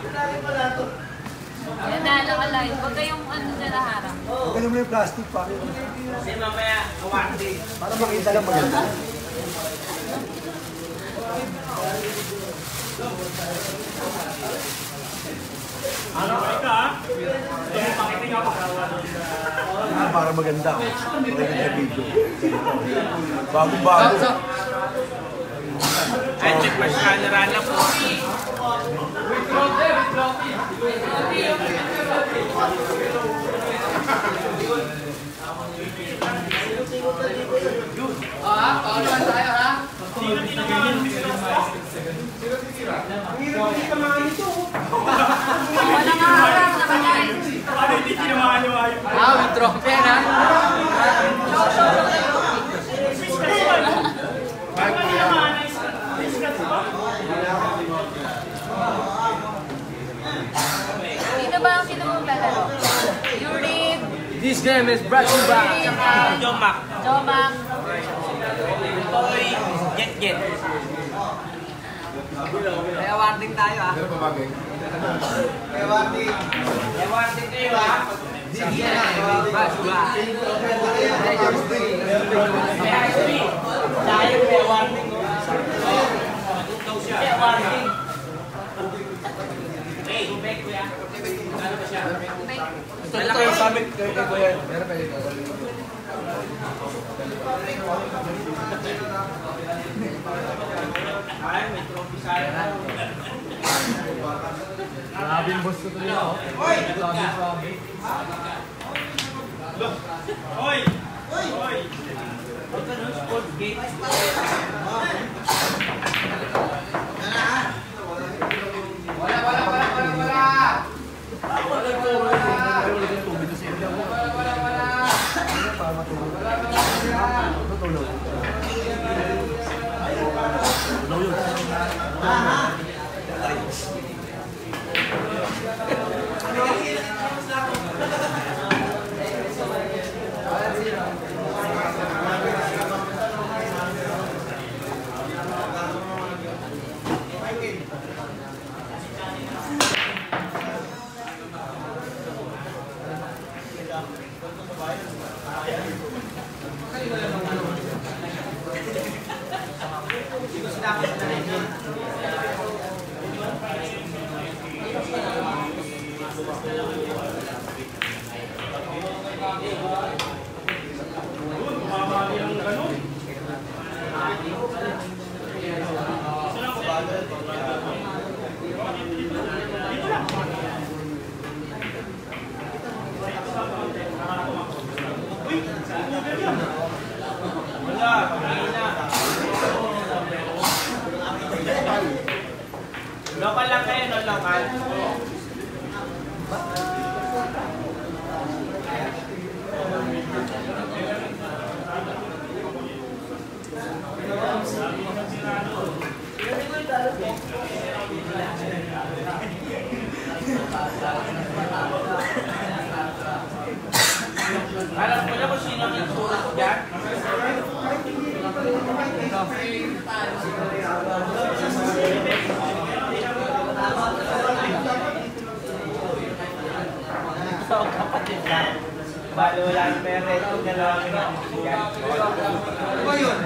Yan na, nakalive. Huwag kayong ano dyan naharap. Huwag kayong may plastic pa. Kasi mamaya, kawarte. Para makita lang maganda. Ano ka? Pakiting ako. Para maganda. Maganda sa video. Bago-bago. Ay, check pa siya. Narana po. Paulan tayo ha? Hindi ka mga ito. Walang harap, nakalive. Ano hindi tinamaan yung ayaw? May trophy yan ha? Sino ba ang kinumaglalaro? Yuri, This game is brought to you by Jomak. Jomak. Toy. Jet. Kaya warning tayo ha? Pero pabagay. May warning kayo ha? This game is brought to you by Legends 3. May ice cream. Dahil may warning. May warning. Hey, bumalik ko yan. Ano ba siya? Ito yung summit kay Kuya. Meron pa dito. Ay, may trophy sa'yo. Grabe yung boss ko tuloy ako. Hoy! Sabi. Hoy! Hoy! Huwag ka nun, sport gate. Local lang kayo, no? Local. Alam ko na kung sino ang nagsulat dyan? So, kapatid ka. Balo wala ang pera ito, dalawang yan. Ano ba yun?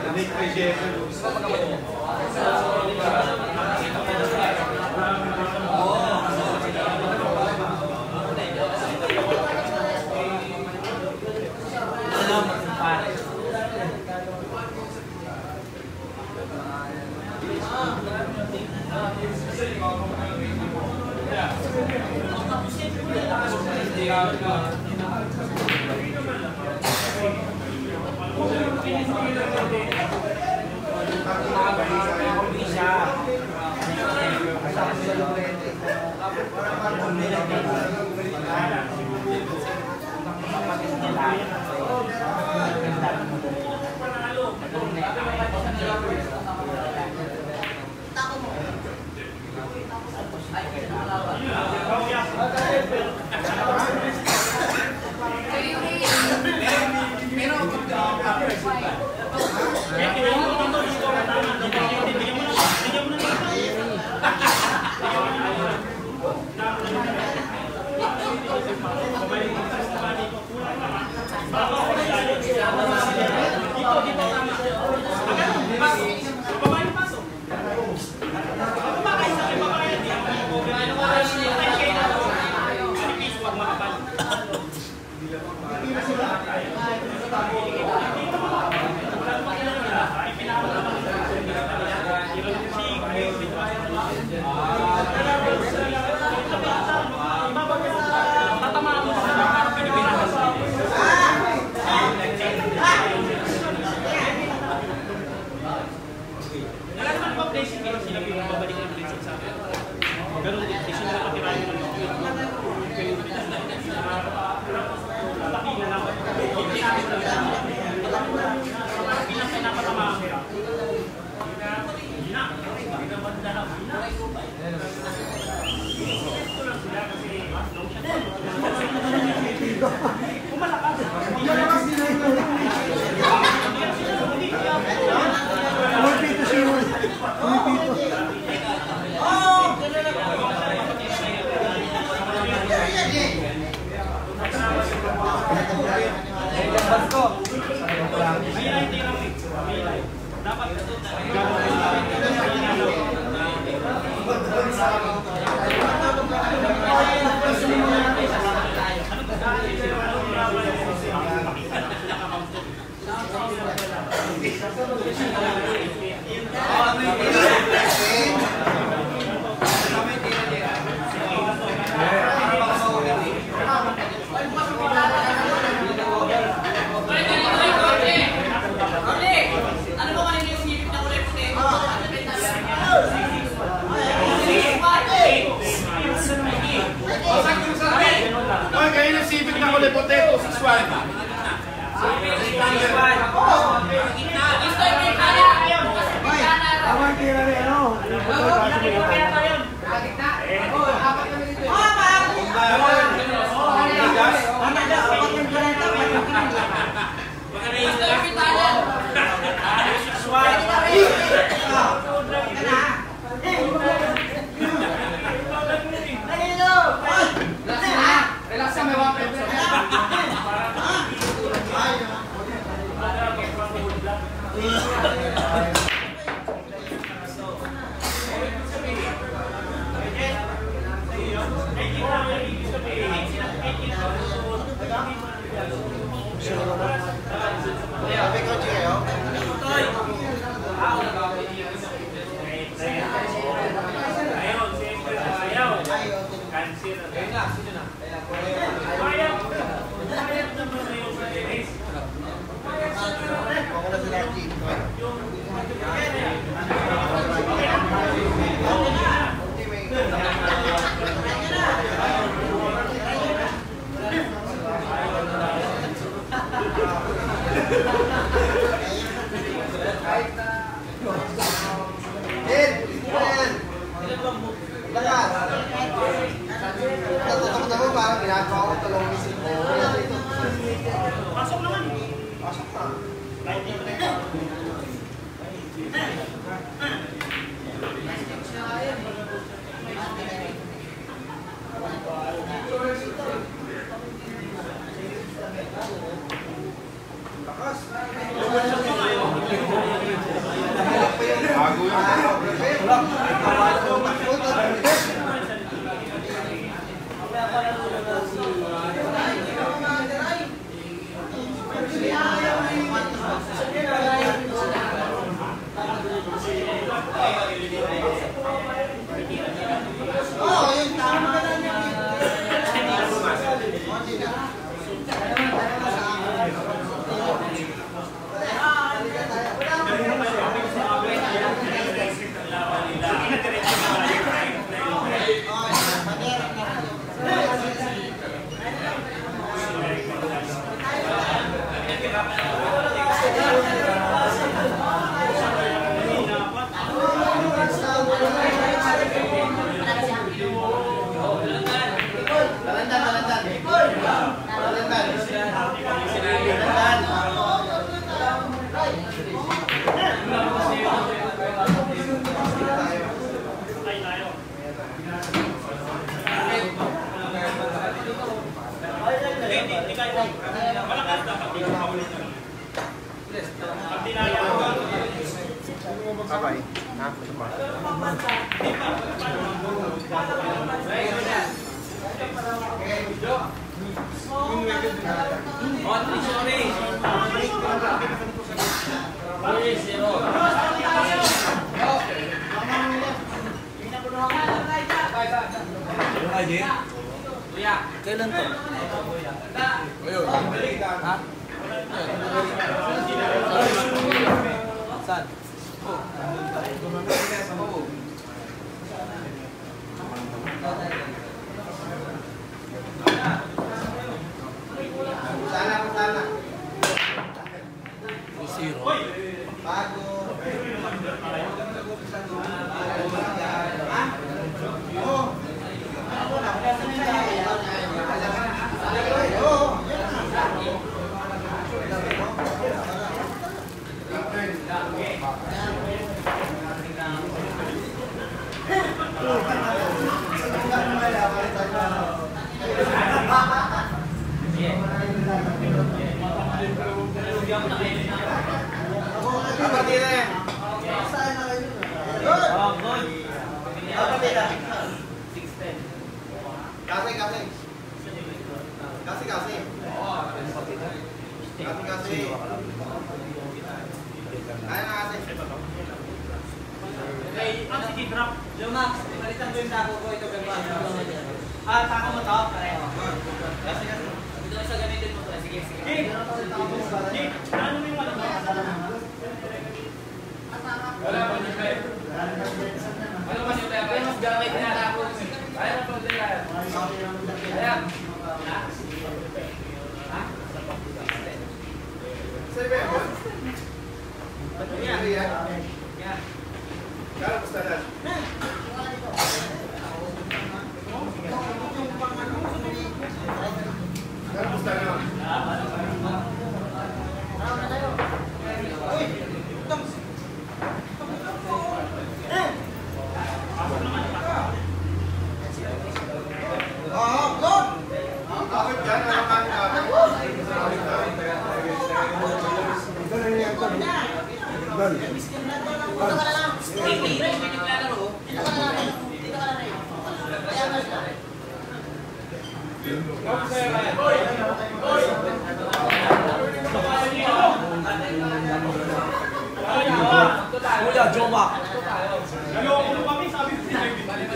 Yung ID? Kailan to? Ayun. Ha? Saan? Sana. Zero. Bago. Sige, drop. Yo, Max, balitan ko yung tago ko. Ito gagawin. Tago mo to? Pareho. Ito isa gamitin mo to. Sige. Jake, ano mo yung wala mo? Wala pa niyo ba? Ano ba niyo ba? Kaya mas gamit na ako. Ayaw pa din yan. Ayaw. Sebe mo? Yan. Kaya basta na. Kaya basta na. Bakit yan? Ano kami Kuya, Joma. Ayoko mo kami, sabi ko sila.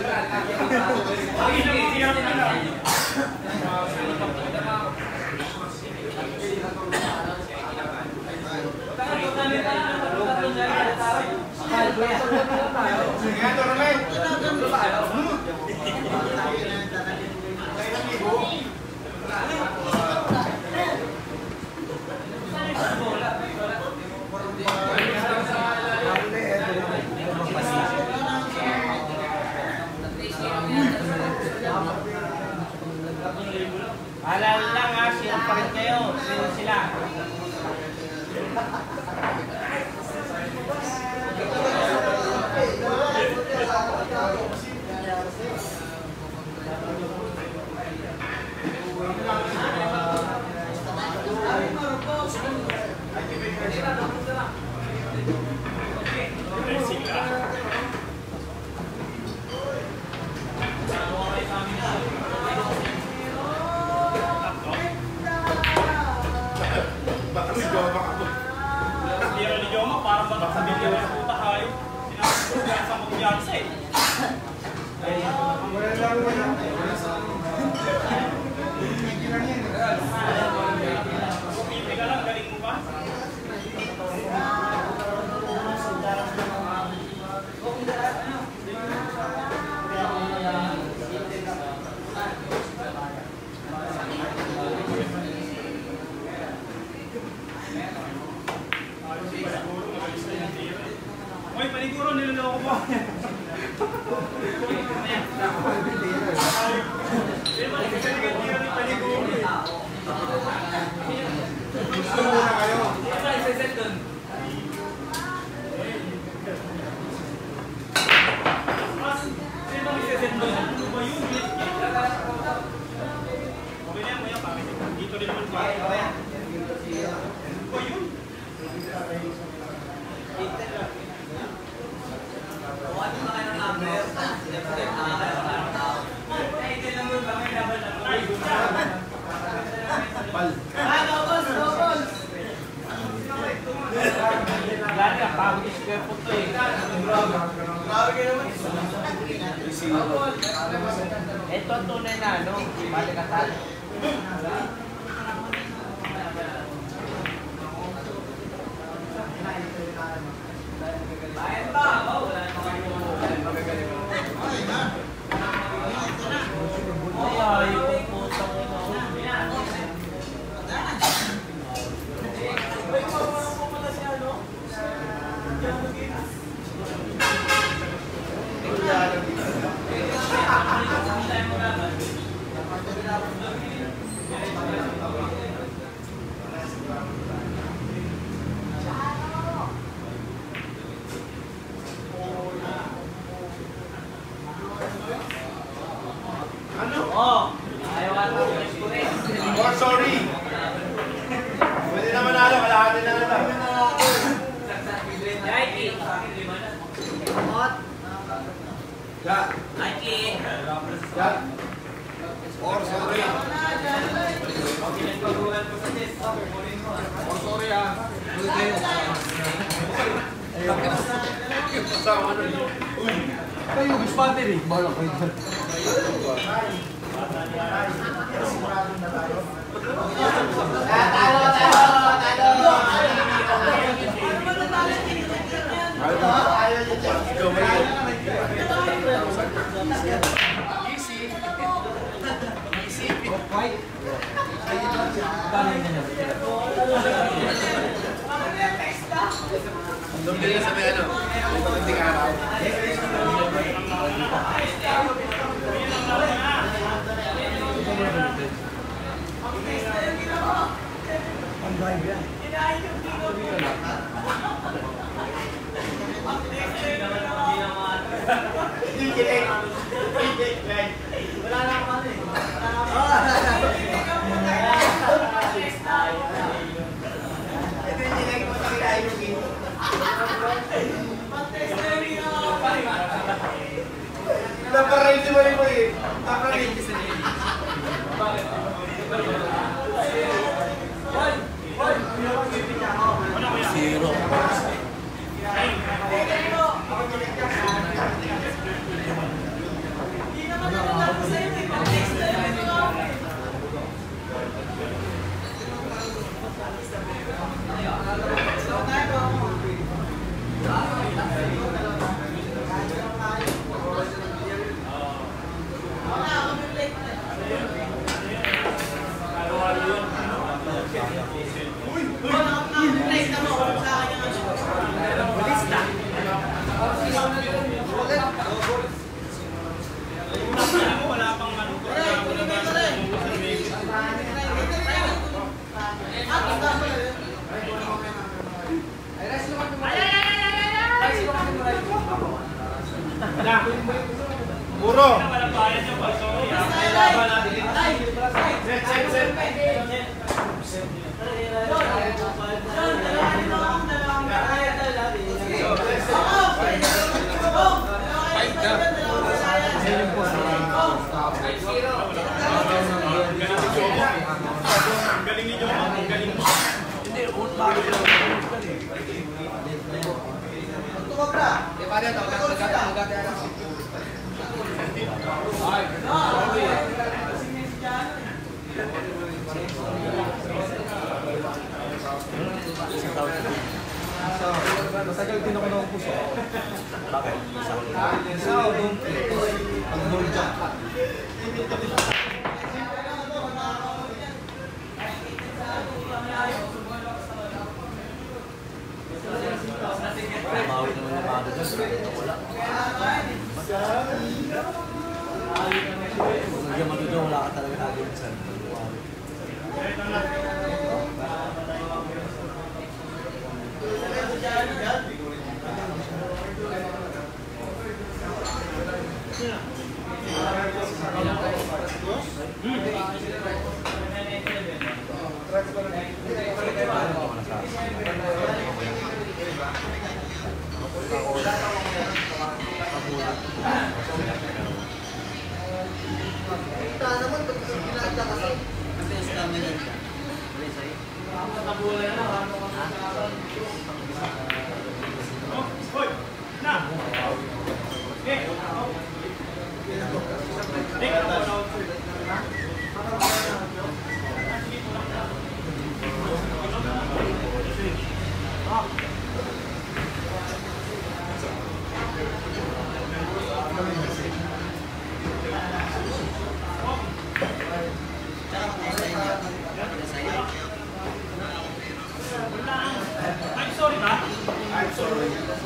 Alala lang ha, share pa rin kayo. Sino sila? Parang magsasabihin ng puta kayo. Sinabi ko sa mag-iyansa eh. Pipili ka lang, galing mo ba? Hoy, paniguro, niloloko mo. Ito ang tunay na ano, balikatan. Bayan ba? Wala na magagaling mo. Ay, yung putang ina. Oh, sorry. Pwede na manalo, kalahati na lang. Nike. Yeah. Nike. Yeah. Or sorry. Or sorry ah. Sama ano yun? Uy. Kayo, gusto battery. Bahala kayo dyan. Doon sa may ano, may pagdating araw. Ang drive yan. Wala na ako ano eh. Ito yung nilagay mo sa kinain yung game. Naparate mo rin mo eh. Naparate sa niya. Zero. Muro. Galing ninyo, ang galing mo. Hindi, unang Masagal din ako ng puso. Bakit? Isa o doon? Ang doon dyan. Mawi naman yung mga doon. Wala. Kung nagyan mo doon, wala ka talaga naging saan. Hoy! Na! Okay! I'm sorry ba? I'm sorry.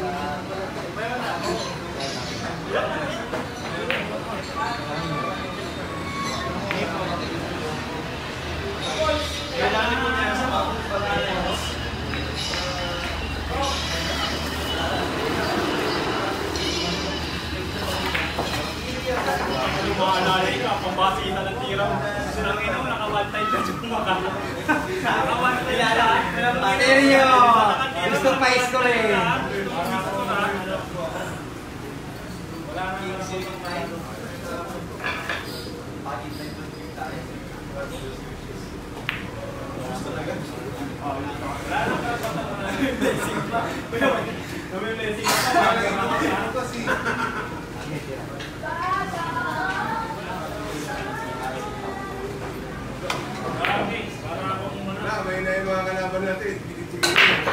Kailangan mo na sa mga pag-aalas. Yung mga alay ka, pambasita ng tira mo. Sinang inaw, nakabantay ka dyan maka. Nakabantay ka. Seryo! Gusto pa score eh. Wala nang isip. May na yung mga kalaban natin. Sige-sige.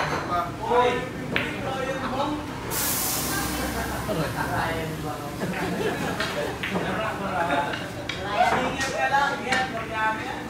Ingat ka lang, ingat. Marami yan.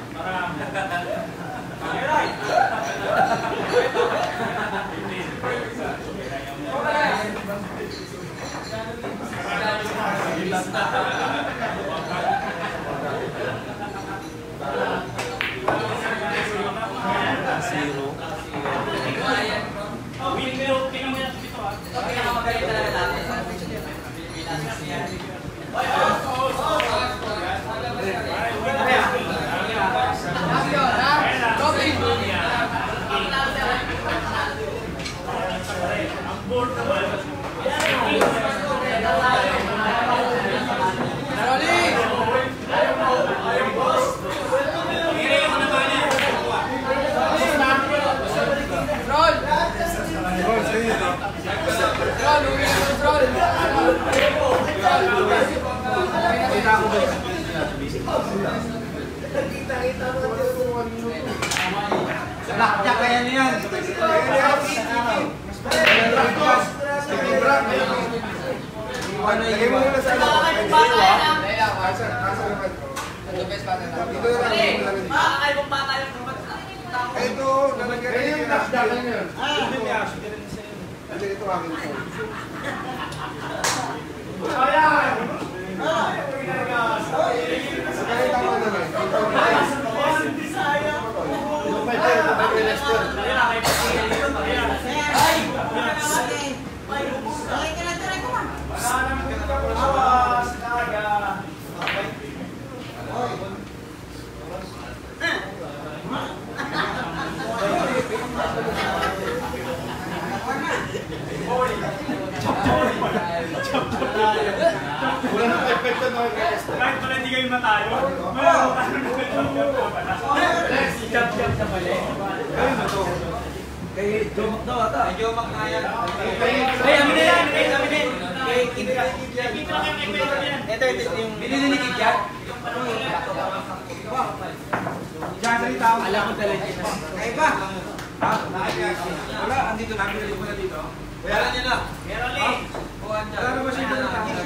Blackjack kaya niyan. Lagay mo na sa ano. Ito, nalagyan rin yung blackjack na yun. Ito akin po. Kahit pala hindi kayo matayo. Jump sa mali. Kay Jomak daw ata. Ay, Jomak nga yan. Ay, amin na yan. Amin na yan. Ito yung... Binili ni Kidjak? Diyan sa tao. Alam ko talaga. Ay ba? Ha? Wala, andito na. Binili mo na dito. Bayaran niya na. Meron eh. Wala na ba siya dito?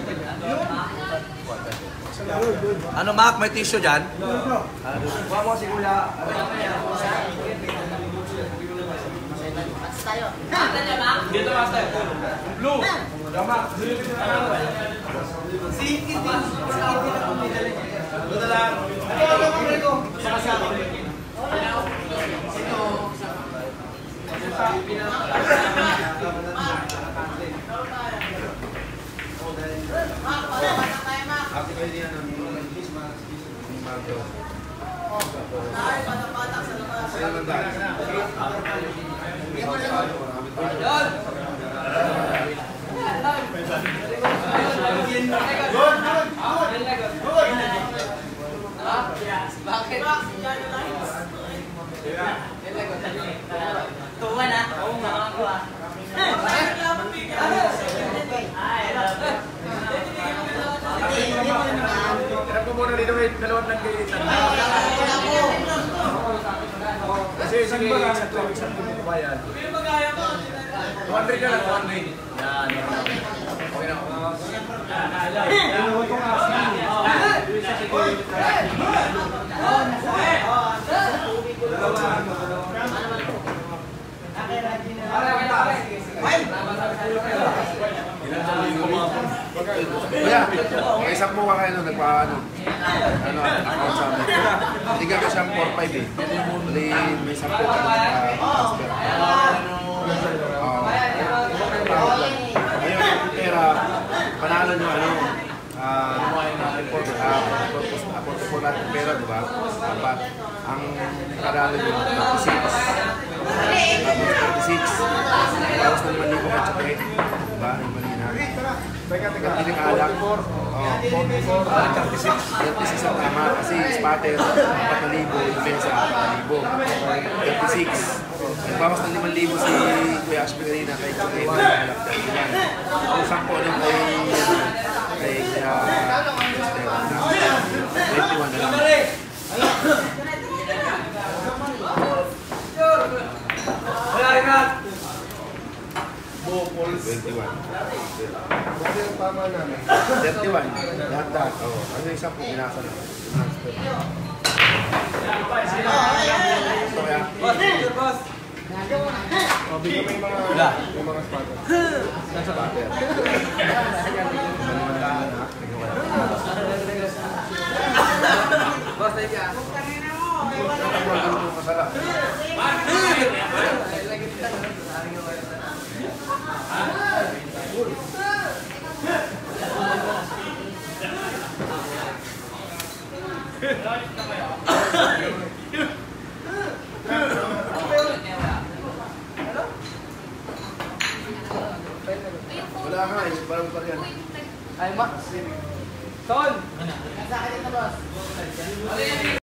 Ano, Mac? May tissue dyan? Kuha mo si Kula. Dito, master. Blue. Tama. Sikit din. Dito lang. Bakit? Tuwa na? Oo nga ako ah. Hirap mo dalawang lang kayo. Kasi sige, isang bayad. 200 ka lang, 200. Yan. Okay na. Kuya, may isang po ka kayo nagpa-ano, account sa amin. Hindi ka siyang 4-5 eh. Hindi, may isang po ka transfer. Ngayon, yung pera, panalo nyo purpose po natin pera, di ba? Dapat, ang panalo nyo, 36. Tapos na 5,000 ka tsakit. Diba? Yung malina. Hindi ng alak. 36 ang tama. Kasi spatter, 4,000. Yung mesa, 4,000. 36. Nagbawas ng 5,000 si Kuya Ash Pegarina kay Kuya alak. Ang 10 lang kay Kuya 21 na lang. Wala rin na! Bopol 21. Kasi ang tama namin. 31. Lahat. Oo. Ano yung 10 binasa na. Ito kaya. Boss! Bigyan mo yung mga spatter. Nasa spatter. Boss, tayo ka. Masarap. Wala nga eh, parang pa rin. Ay, Max. Ton!